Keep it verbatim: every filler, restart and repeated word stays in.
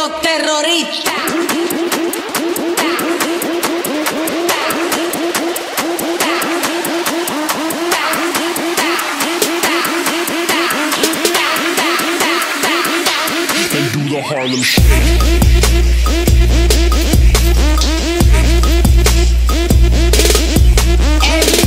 los terroristas. And do the Harlem Shake. Every